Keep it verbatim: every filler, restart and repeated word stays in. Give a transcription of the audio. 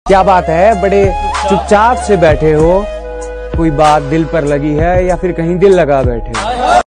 क्या बात है, बड़े चुपचाप से बैठे हो? कोई बात दिल पर लगी है या फिर कहीं दिल लगा बैठे हो?